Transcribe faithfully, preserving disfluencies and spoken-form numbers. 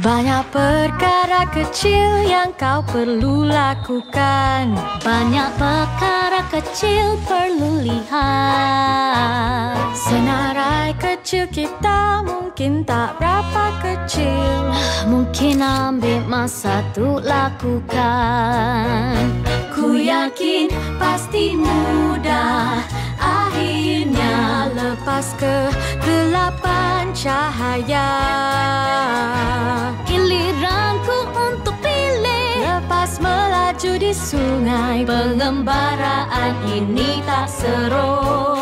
Banyak perkara kecil yang kau perlu lakukan. Banyak perkara kecil perlu lihat. Senarai kecil kita mungkin tak berapa kecil. Mungkin ambil masa untuk lakukan. Ku yakin pasti mudah. Akhirnya lepas kegelapan cahaya. Giliranku untuk pilih. Lepas melaju di sungai, Pengembaraan ini tak seru.